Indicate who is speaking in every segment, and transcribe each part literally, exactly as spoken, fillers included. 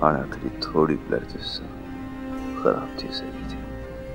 Speaker 1: हाणे आखिरी थोड़ी ब्लड जैसा खराब थी सही थी।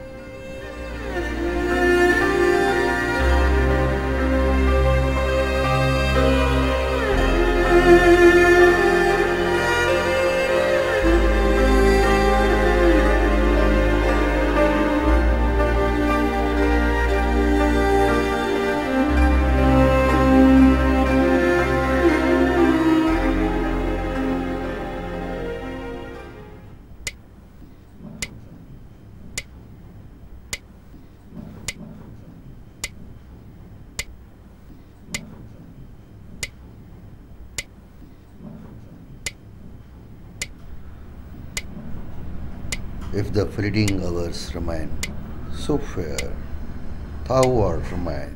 Speaker 2: If the fleeting hours remain so fair, thou art mine.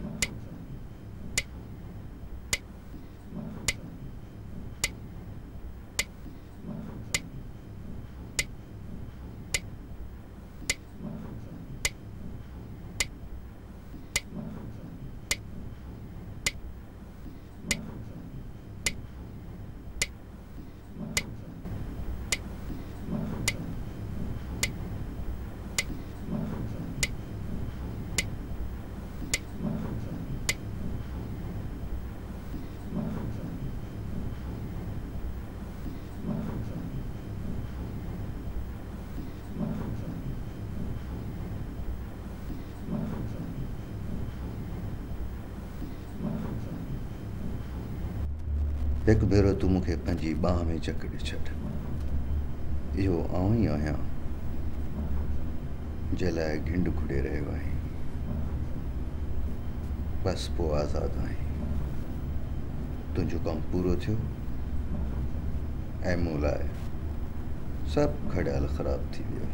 Speaker 2: एक भेरो तू मुखे पंहिंजी बाह में जकड़े छॾ। इहो आऊं ई आहियां जे लाइ घिंड खुॾे रहियो आहीं। बस पोइ आज़ाद आहीं। तुंहिंजो कमु पूरो थियो ऐं मूं लाइ सभु घड़ियाल ख़राब थी वियो।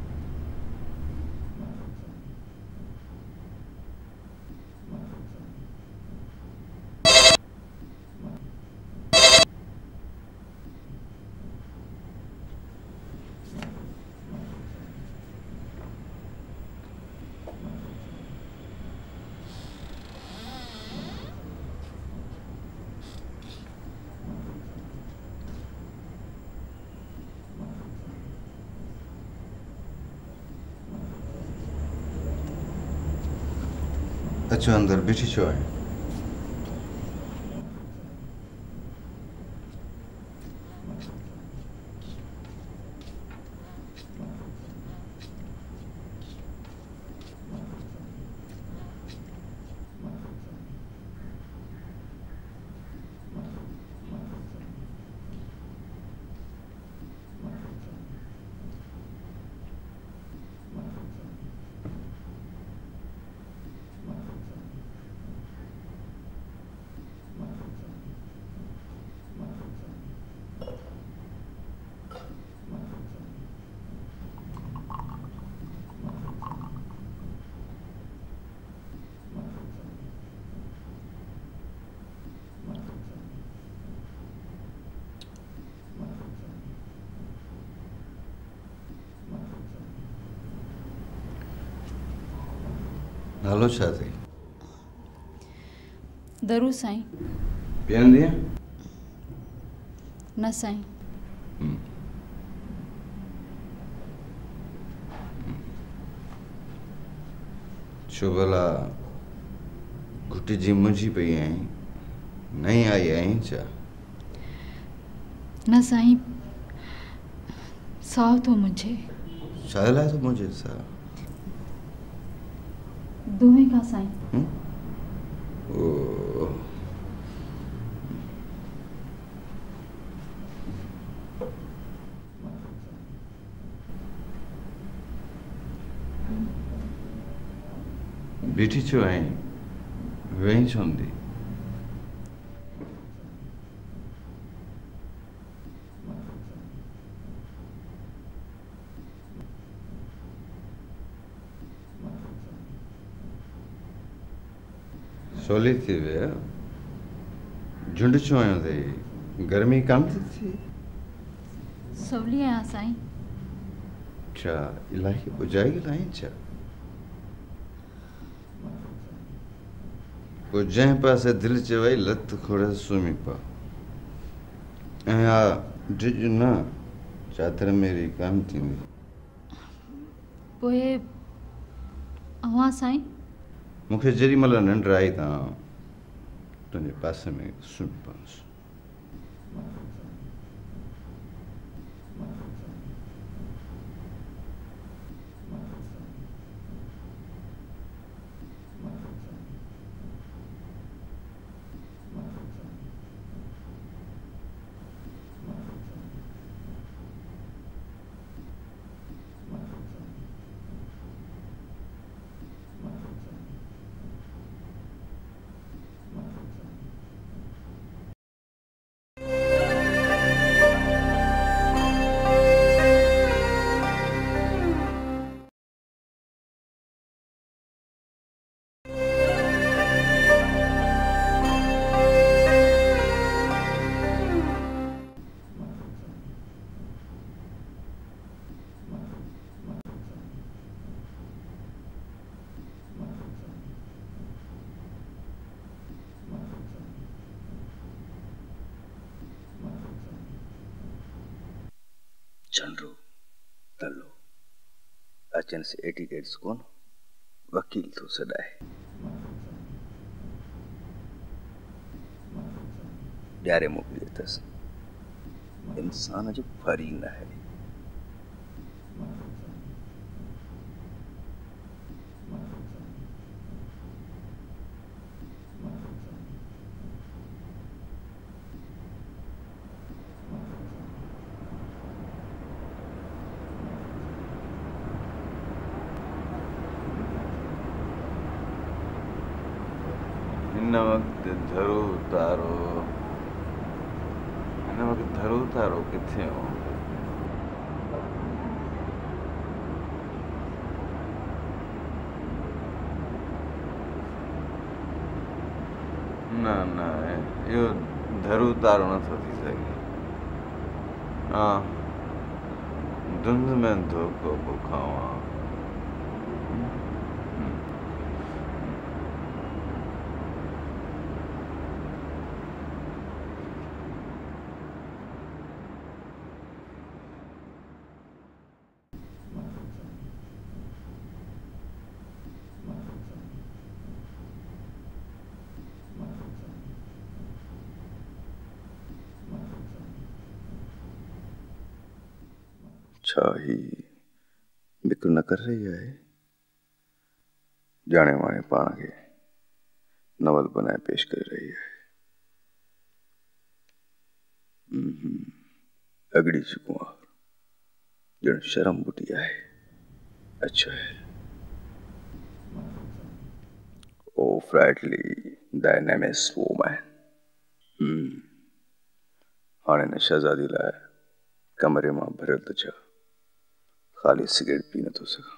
Speaker 2: अचो अंदर बीठी छो आहियो? नालो छा अथई?
Speaker 3: दरू साईं।
Speaker 2: पीअंदी आहे?
Speaker 3: न साईं।
Speaker 2: छो भला घुटिजी मुंझी पई आहीं? नहीं आई आहीं छा?
Speaker 3: न साईं, साव थो मुंझे।
Speaker 2: छा लाइ थो मुंझे साव?
Speaker 3: दुहे खां साईं।
Speaker 2: ओ बीठी छो आहीं? वेही छो हूंदी? सोली थी वे झुंड छो आयो अथई? गर्मी कान थी थी?
Speaker 3: सवली आहियां साईं।
Speaker 2: छा इलाही उजाई लाहीं छा? को जंहिं पासे दिलि चवई लत खोड़े सुम्ही पा ऐं आ डिॼ न चादर मेरी काम थी।
Speaker 3: पोइ अवां साईं
Speaker 2: मूंखे जेॾी महिल निंड आई त तुंहिंजे पासे में सुम्ही पवंसि।
Speaker 1: चंड्रू तल्लो अचन से एटी डेट्स कोन वकील तो सदाए ॾियारे मोकिलियो अथसि। इंसान जो फरी न है।
Speaker 4: हिन वक्त धरो तारो हिन वक्त धरो तारो किथे हो? न न इहो धरू तारो नथो थी सघे। हा धुंध में धोखो पियो खावां।
Speaker 1: छा ही बिक्र न कर रही है? जाने वाने पाण के नवल बनाए पेश कर रही है। अगड़ी कुंवार जन शर्म बुटी है। अच्छा है। ओ फ्राइडली डायनेमिक्स वूमन। हम्म हाणे न शहजादी लाए कमरे मां भरियल त छा खाली सिगरेट पी नथो सघां।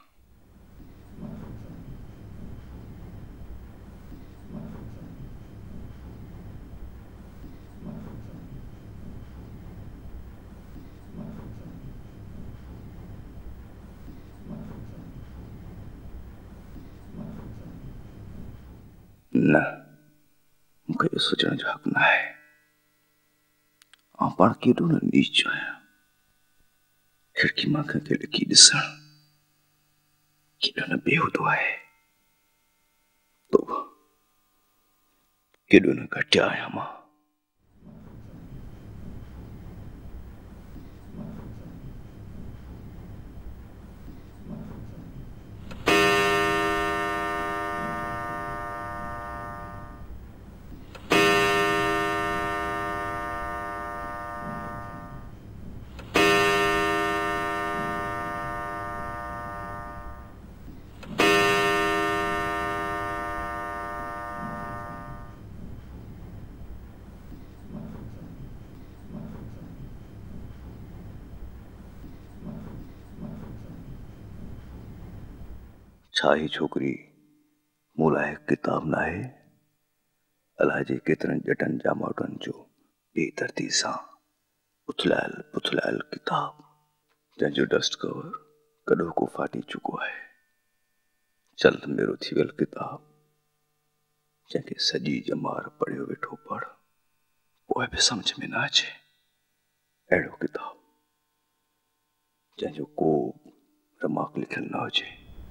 Speaker 1: न मूंखे इहो सोचण जो हक़ न आहे। आउं पाण केॾो न नीच आहियां। खिड़की मां कंहिंखे लिकी ॾिसण केॾो न बेहूदो आहे। तो केॾो न घटिया आहियां मां। छा ही छोकरी मूं लाइ किताब न आहे? अलाए जे केतिरनि ॼटनि जा माउटनि जो बेदर्दी सां उथलायल पुथलायल किताब जंहिंजो डस्ट कवर कॾो को फाटी चुको आहे। चल मेरो थी वियल किताब जंहिंखे सॼी जमार पढ़ियो वेठो पढ़ पोइ बि सम्झ में न अचे। अहिड़ो किताब जंहिंजो को रमाक लिखियल न हुजे।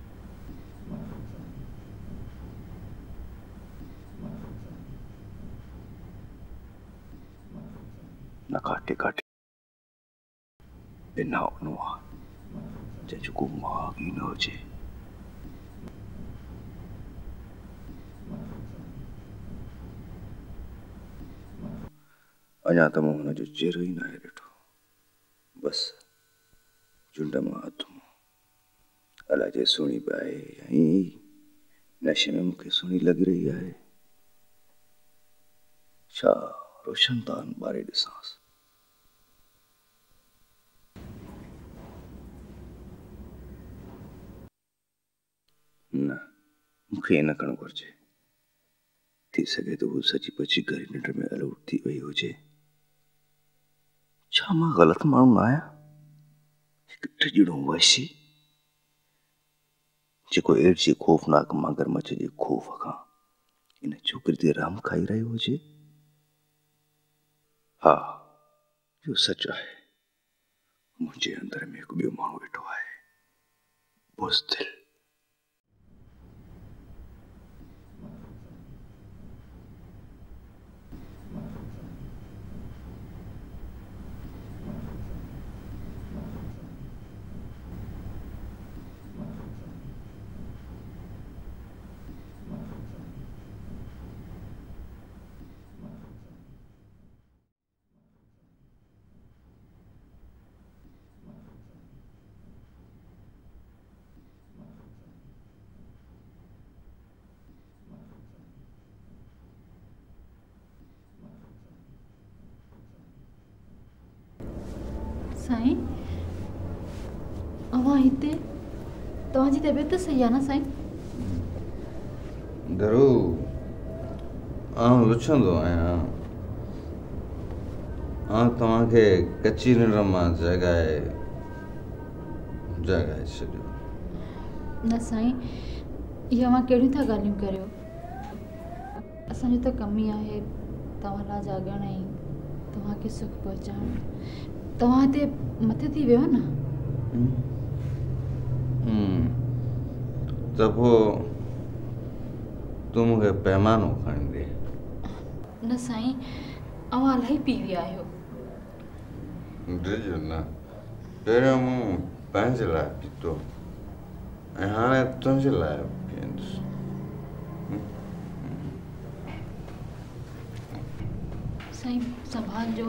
Speaker 1: न काटे काटे बिना उनवा जंहिंजो को माग ई न हुजे। अञा त मूं हुनजो चेहरो ई नाहे ॾिठो। बस चुंड मां अधु अलाए जे सुहिणी बि आहे या ईअं ई नशे में मूंखे सुहिणी लॻी रही आहे। छा रोशनदान ॿारे ॾिसांसि। न मूंखे न करणु घुरिजे। थी सघे तो वो सची पची गहरी निंड में अलूट थी वही हुजे। छा मां ग़लत माण्हू न आहियां? हिकु टिजड़ो वहशी जेको एड जी खौफनाक मगरमच्छ जे खौफ खां इन छोकिरी ते राम खाई रहियो हुजे। हा इहो सच आहे। मुंहिंजे अंदर में हिकु ॿियो माण्हू वेठो आहे, बुज़दिल।
Speaker 3: साईं अवां हिते तव्हांजी तबीयत त सही आहे न साईं?
Speaker 4: धरू आउं लुछंदो आहियां। आउं तव्हांखे कची निंड मां जगाए जगाए छॾियो।
Speaker 3: न साईं इहा मां कहिड़ियूं था ॻाल्हियूं करियो। असांजो त कम ई आहे तव्हां लाइ जाॻण ऐं तव्हांखे सुख पहुचाइणु। तव्हां हिते मथे थी वियो न?
Speaker 4: त पोइ तूं मूंखे पैमानो खणी ॾे।
Speaker 3: न साईं अवां इलाही पी विया आहियो।
Speaker 4: ॾिजो न, पहिरियों मूं पंहिंजे लाइ पीतो ऐं हाणे तुंहिंजे लाइ पीअंदुसि।
Speaker 3: साईं संभालजो।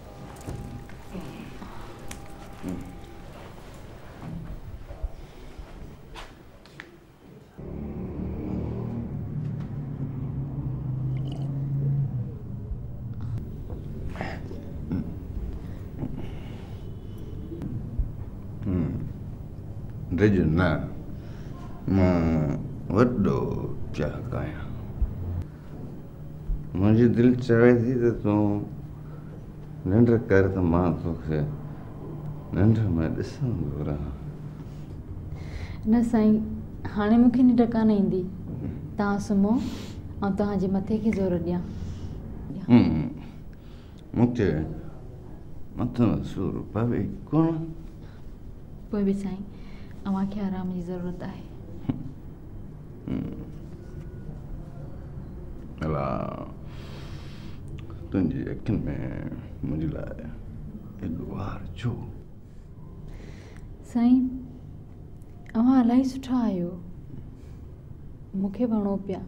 Speaker 4: ॾिजो न, मां वॾो चाक आहियां। मुंहिंजी दिलि चवे थी त तूं निंड कर त मां तोखे निंड में ॾिसंदो रहां।
Speaker 3: न साईं हाणे मूंखे निंड कान ईंदी। तव्हां सुम्हो ऐं तव्हांजे मथे खे ज़ोर ॾियां।
Speaker 4: मूंखे मथे में सूरु पवे कोन।
Speaker 3: पोइ बि साईं अव्हांखे आराम जी ज़रूरत आहे।
Speaker 4: अला तुंहिंजी अखियुनि में मुंहिंजे लाइ एॾो वार छो?
Speaker 3: साईं अव्हां इलाही सुठा आहियो, मूंखे वणो पिया।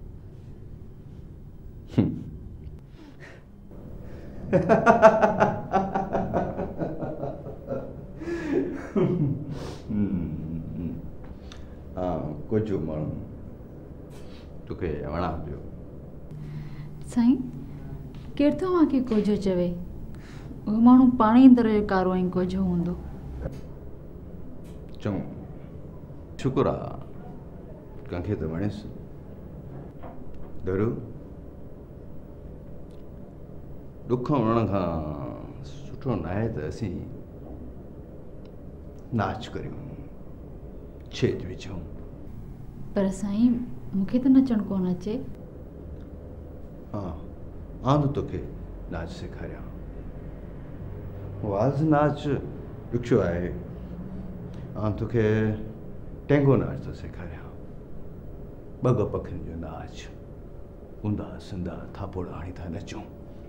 Speaker 4: हा कुझु माण्हू तोखे वणा पियो।
Speaker 3: साईं केरु थो अव्हांखे कोझो चवे? उहो माण्हू पाण ई अंदरि जो कारो ऐं कोझो हूंदो।
Speaker 4: चऊं शुक्र आहे कंहिंखे त वणेसि। धरू ॾुख वणण खां सुठो न आहे त असीं नाच करियूं, छेज विझूं।
Speaker 3: पर साईं मूंखे त नचणु कोन अचे।
Speaker 4: हा आउं त तोखे नाच सेखारियां। वाज़ नाच ॾुखियो आहे
Speaker 1: आउं तोखे टेंगो नाच थो सेखारियां। ॿ पखियुनि जो नाच। ऊंदा सिंधा थापोड़ हणी था नचूं।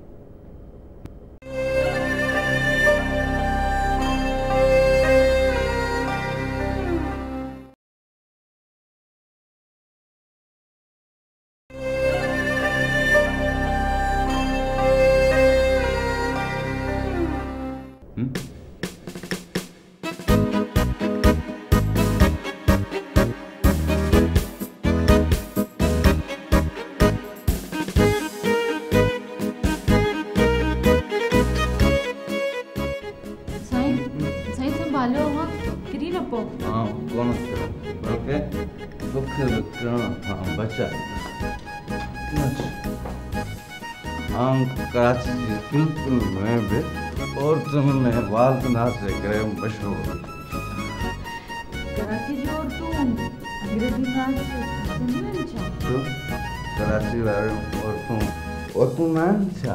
Speaker 1: कराची बिल्कुल में भी और तुम में वाल नाच से करे मशहूर।
Speaker 3: कराची जो तू अंग्रेजी नाच सुनने चाह
Speaker 1: तो कराची वाले और तुम और तुम नाच चाह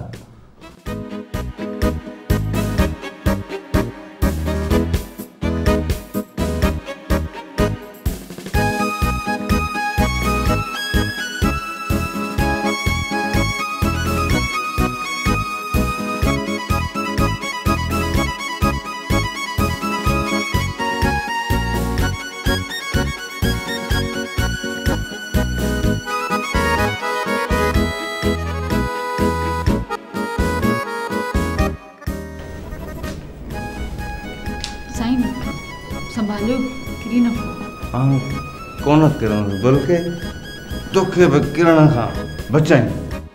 Speaker 1: कौन किरण बल्कि तोखे भी किरण खां बचाई।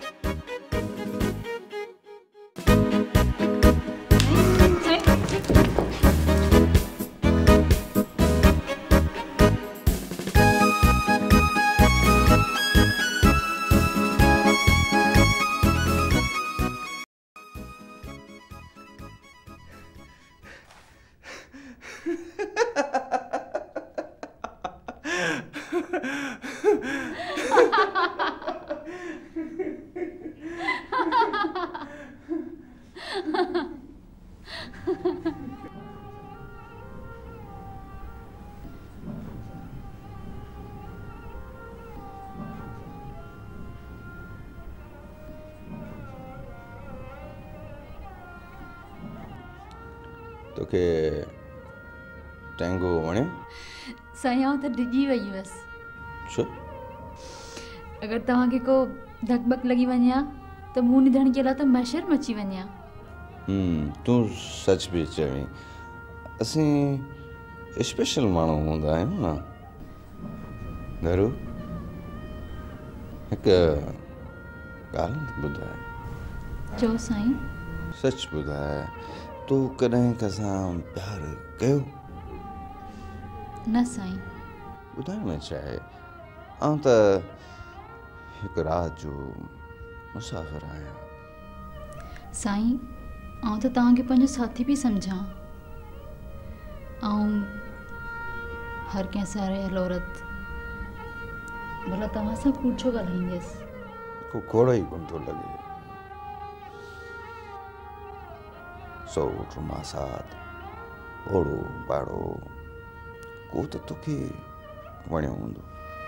Speaker 1: तोखे टेंगो वणे?
Speaker 3: साईं आउं त डिॼी वई हुअसि।
Speaker 1: छो?
Speaker 3: अगरि तव्हांखे को धक बक लॻी वञे हा त मुंहुं निधण जे लाइ त मशर मची वञे हा।
Speaker 1: हम्म तूं सच बि चवीं। असीं स्पेशल माण्हू हूंदा आहियूं न। घरू हिकु ॻाल्हि ॿुधाए।
Speaker 3: चओ साईं।
Speaker 1: सच ॿुधाए, तूं कॾहिं कंहिंसां प्यार कयो?
Speaker 3: न साईं।
Speaker 1: ॿुधाइण में छा आहे, आउं त हिकु राति जो मुसाफ़िर आहियां।
Speaker 3: साईं आउं त तव्हांखे पंहिंजो साथी बि सम्झां। ऐं हर कंहिंसां रहियल औरत भला तव्हां सां कूड़ छो ॻाल्हाईंदसि?
Speaker 1: को खोड़ ई कोन थो लॻे। सौट मासात ओड़ो पाड़ो को त तोखे वणियो हूंदो।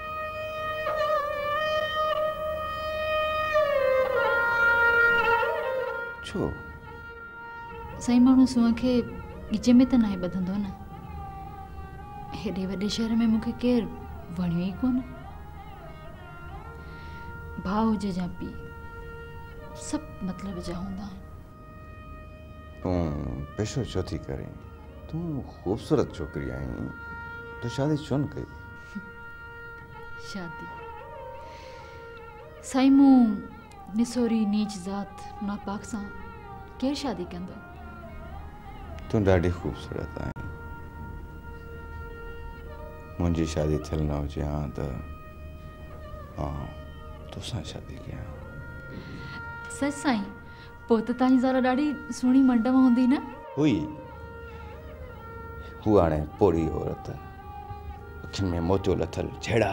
Speaker 1: छो?
Speaker 3: साईं माण्हू सूंहं खे ॻिच में त नाहे ॿधंदो न। हेॾे वॾे शहर में मूंखे केरु वणियो ई कोन। भाउ हुजे या पीउ, सभु मतिलब जा हूंदा आहिनि।
Speaker 1: तूं पेशो छो थी करें? तूं ख़ूबसूरत छोकिरी आहीं, तूं शादी छो न कई?
Speaker 3: शादी साईं मूं निसोरी नीच ज़ात नापाक सां केरु शादी कंदो?
Speaker 1: तूं ॾाढी ख़ूबसूरत आहीं। मुंहिंजी शादी थियल न हुजे हा त आउं तोसां शादी कयां।
Speaker 3: सच साईं? पोइ त तव्हांजी ज़ाल ॾाढी सुहिणी मंड में हूंदी न?
Speaker 1: हुई। हू हाणे पोड़ी औरत, अखियुनि में मोतियो लथल छेड़ा।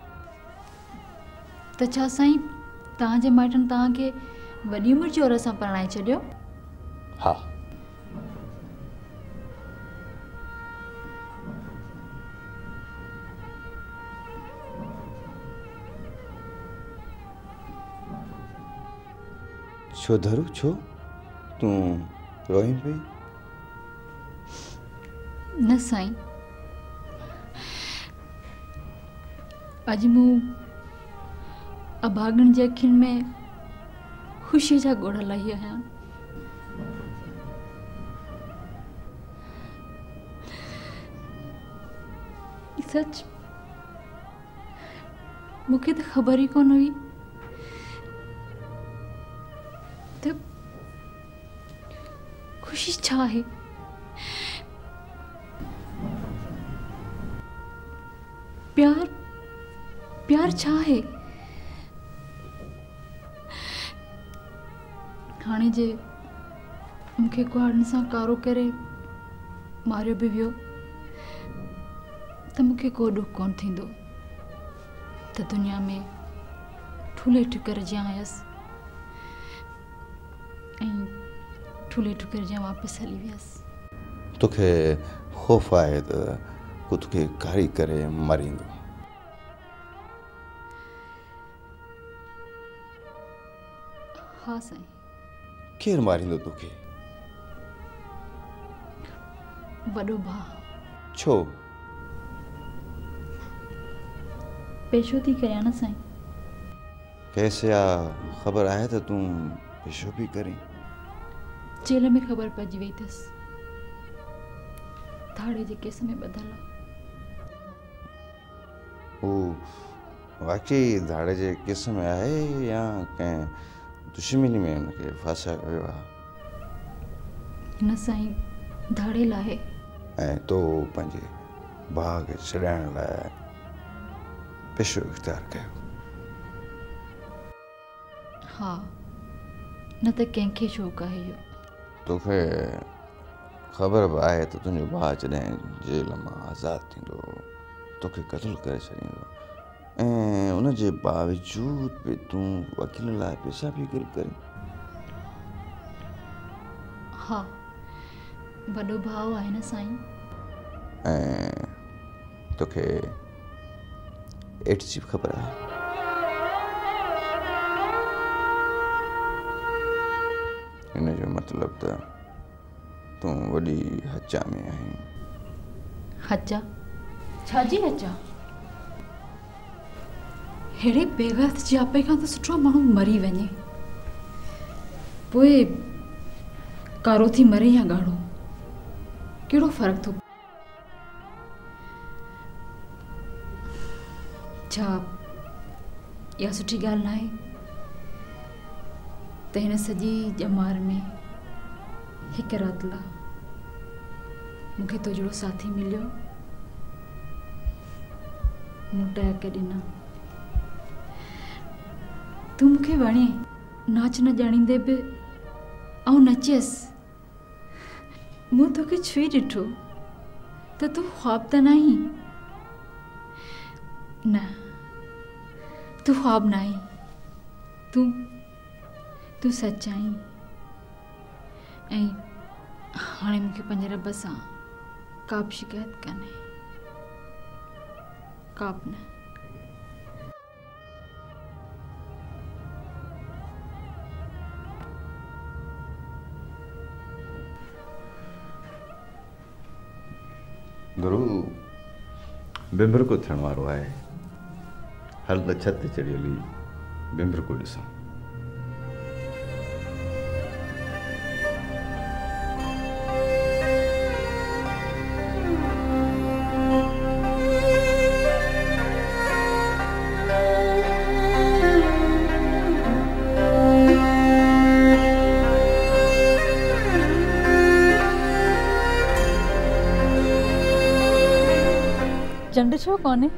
Speaker 3: त छा साईं तव्हांजे माइटनि तव्हांखे वॾी उमिरि जी औरत सां परणाए छॾियो?
Speaker 1: हा।
Speaker 2: छो धरू छो तू रोई पई?
Speaker 3: न साईं, अॼु मूं अभागण जे अखियुनि में ख़ुशी जा ॻोढ़ लाई आहियां। सच मूंखे त ख़बर ई कोन हुई त ख़ुशी छा आहे। प्यार प्यार छा आहे? हाणे जे मूंखे कुहाड़नि सां कारो करे मारियो बि वियो त मूंखे को ॾुख कोन थींदो त दुनिया में ठुले ठुकर जा आयसि ऐं ठुले ठुकर जा वापसि हली वियसि।
Speaker 2: तोखे ख़ौफ़ आहे त को तोखे कारी करे मारींदो?
Speaker 3: हा साईं।
Speaker 2: केरु मारींदो तोखे?
Speaker 3: वॾो भाउ।
Speaker 2: छो?
Speaker 3: पेशो थी करियां न साईं।
Speaker 2: कैसे आ ख़बर आहे त तूं पेशो बि करीं?
Speaker 3: जेल में ख़बर पइजी वई अथसि धाड़े जे केस में ॿधल आहे।
Speaker 2: हू वाकई धाड़े जे केस में आहे या कंहिं दुश्मनी में हुनखे फासायो वियो आहे?
Speaker 3: न साईं, धाड़े लाइ।
Speaker 2: ऐं तो पंहिंजे भाउ खे छॾाइण लाइ पेशो इख़्तियार कयो?
Speaker 3: हा, न त कंहिंखे शौक़ु आहे इहो।
Speaker 2: तोखे ख़बर बि आहे त तुंहिंजो भाउ जॾहिं जेल मां आज़ादु थींदो तोखे क़त्ल करे छॾींदो ऐं उन जे बावजूद बि तूं वकील लाइ पैसा बि गिर करीं?
Speaker 3: हा, वॾो भाउ आहे न साईं।
Speaker 2: ऐं तोखे एड्स जी बि ख़बर आहे? हिन जो मतिलबु त तूं वॾी हचा में आहीं।
Speaker 3: हचा? छाजी हचा? हेड़े बेगर्थ जापे खां त सुठो माण्हू मरी वञे, पोइ कारो थी मरे या ॻाढ़ो, कहिड़ो फ़र्क़ु थो? छा इहा सुठी ॻाल्हि न आहे त हिन सॼी ॼमार में हिकु राति लाइ मूंखे तो जहिड़ो साथी मिलियो, मूं टहक ॾिना, तूं मूंखे वणे, नाच न ॼाणींदे बि ऐं नचियसि। मूं तोखे छुई ॾिठो त तूं ख़्वाब त न आहीं। न, तूं ख़्वाब न आहीं, तूं तूं सच आहीं। ऐं हाणे मूंखे पंहिंजे रब सां का बि शिकायत कान्हे, का बि न।
Speaker 2: गुरु बिंबर को थियण वारो आहे, हल त छत ते चढ़ी हली बिंबर को ॾिसां।
Speaker 3: चंड छो कोन्हे?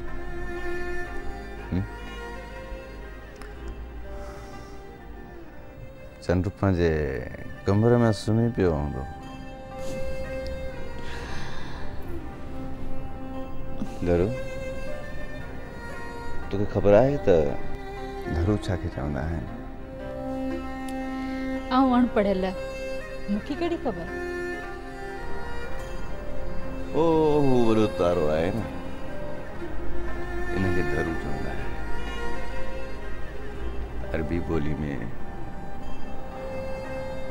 Speaker 2: चंड पंहिंजे कमरे में सुम्ही पियो हूंदो। धरू, तोखे ख़बर आहे त धरू छा खे चवंदा आहिनि?
Speaker 3: आउं अनपढ़ियल, मूंखे कहिड़ी ख़बर?
Speaker 2: ओ हू वॾो तारो आहे न, इनखे धरू चवंदा आहिनि। अरबी ॿोली में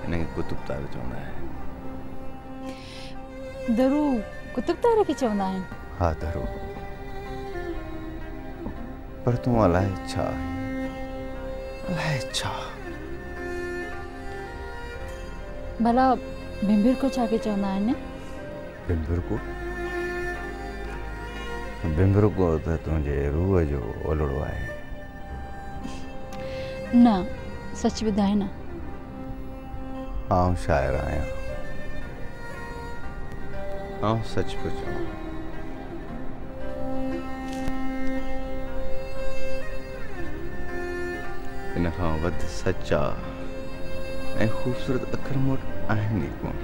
Speaker 2: इनखे कुतुब तारो चवंदा आहिनि।
Speaker 3: दरू कुतुब तारे खे चवंदा आहिनि?
Speaker 2: हा दरू, पर तूं अलाए छा अलाए छा
Speaker 3: भला बिंबिर को छा के चवंदा आहिनि?
Speaker 2: बिंबिर को बिंबिर को त तुंहिंजे रूह जो ओलड़ो आहे।
Speaker 3: न सच ॿुधाए न।
Speaker 2: आउं शाइर आहियां, आउं सच पियो चवां। इन खां वधि सचा ऐं ख़ूबसूरत अखर मूं वटि आहिनि ई कोन।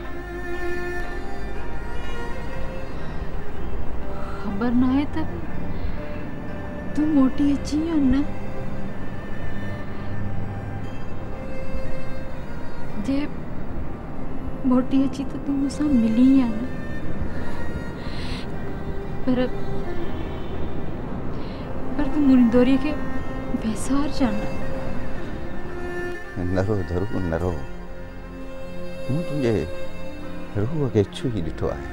Speaker 3: ख़बर न आहे त तूं मोटी अची या न। जे मोटी अची त तूं मूंसां मिली या न। पर पर तूं मुंदोरीअ खे बेसार जान।
Speaker 2: न रो दरू न रो, मूं तुंहिंजे रूह खे छू ई ॾिठो आहे।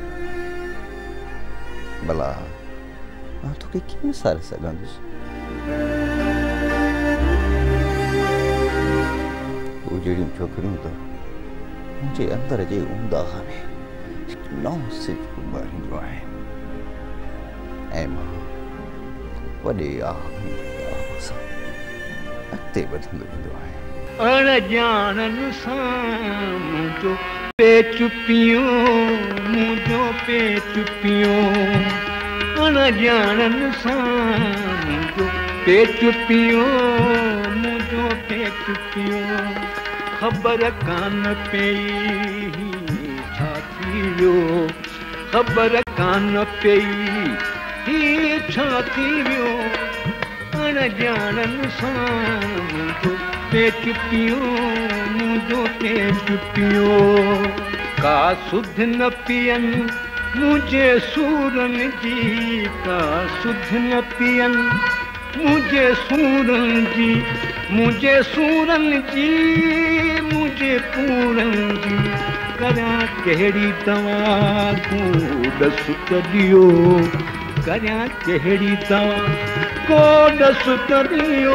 Speaker 2: भला मां तोखे कीअं विसारे सघंदुसि? तूं जहिड़ियूं छोकिरियूं त मुंहिंजे अंदर जे उमदाह में हिकु नओं सिज ॿारींदियूं आहिनि ऐं मां वॾे आह सां अॻिते वधंदो वेंदो आहियां।
Speaker 5: अणॼाणनि सां मुंहिंजो पे चुपियो मुंहिंजो पे चुपियो अणॼाणनि सां मुंहिंजो पे चुपियो मुंहिंजो पे चुपियो ख़बर कान पई छा थी वियो ख़बर कान पई ही छा थी वियो अणॼाणनि सां मुंहिंजो पे चुपियो मुंहिंजो पे चुपियो का सुध न पियनि मुंहिंजे सूरनि जी का सुध न पियनि मुंहिंजे सूरनि जी मुंहिंजे सूरनि जी मुंहिंजे पूरनि जी करियां कहिड़ी दवा तूं ॾस कढियो करियां कहिड़ी दवा को ॾस कढियो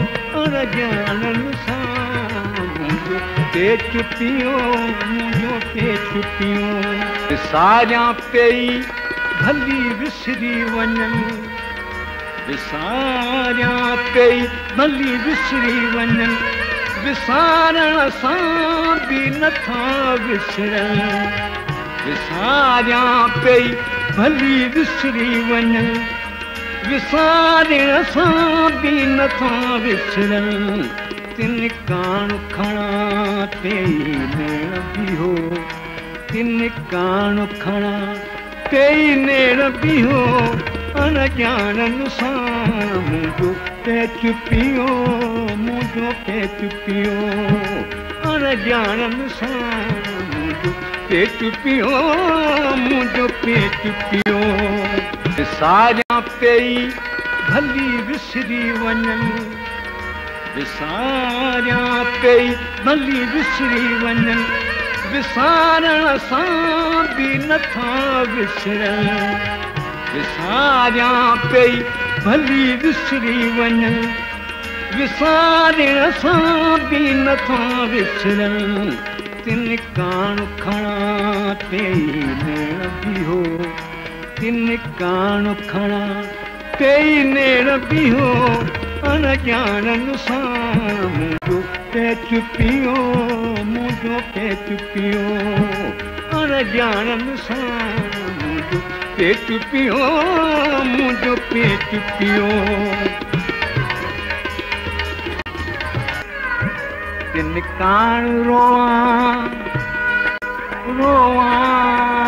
Speaker 5: अणॼाणनि सां मुंहिंजो पे चुपियो मुंहिंजो पे चुपियो विसारियां पई भली विसरी वञनि विसारियां पई भली विसरी वञनि विसारण सां बि नथा विसरनि विसारियां पई भली विसरी वञनि विसारण सां बि नथा विसरनि तिन कान खणा तेई नेण बीहो तिन कान खणा तेई नेण बीहो अणॼाणनि सां मुंहिंजो पे चुपियो मुंहिंजो पे चुपियो अणॼाणनि सां मुंहिंजो पे चुपियो मुंहिंजो पे चुपियो विसारियां पई भली विसरी वञनि विसारियां पई भली विसरी वञनि विसारण सां बि नथा विसरनि विसारियां पई भली विसरी वञनि विसारण सां बि नथा विसरनि तिन कान खणा तेई नेण बीहो तिन कान खणा तेई नेण बीहो अणॼाणनि सां मुंहिंजो पे चुपियो मुंहिंजो पे चुपियो अणॼाणनि सां मुंहिंजो पे चुपियो मुंहिंजो पे चुपियो तिन कान रोवां रोवां